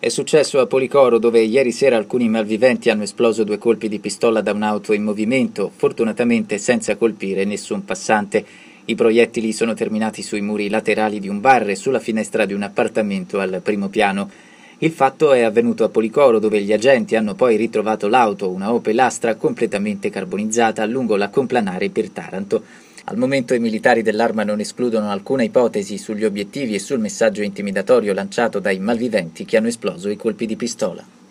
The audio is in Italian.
È successo a Policoro, dove ieri sera alcuni malviventi hanno esploso 2 colpi di pistola da un'auto in movimento, fortunatamente senza colpire nessun passante. I proiettili sono terminati sui muri laterali di un bar e sulla finestra di un appartamento al primo piano. Il fatto è avvenuto a Policoro, dove gli agenti hanno poi ritrovato l'auto, una Opel Astra completamente carbonizzata, lungo la complanare per Taranto. Al momento i militari dell'Arma non escludono alcuna ipotesi sugli obiettivi e sul messaggio intimidatorio lanciato dai malviventi che hanno esploso i colpi di pistola.